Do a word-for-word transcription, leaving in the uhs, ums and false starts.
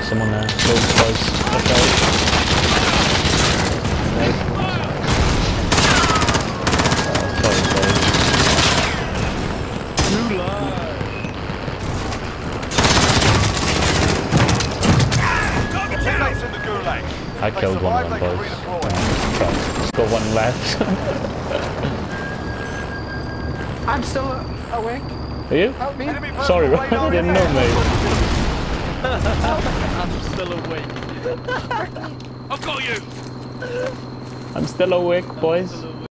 someone there. Loads close. Watch out. Nice. Oh, sorry, sorry. I killed one of them boys. Oh, still one left. I'm still awake. Are you? Help me. Sorry, I didn't know, mate. I'm still awake. I've got you! I'm still awake, boys.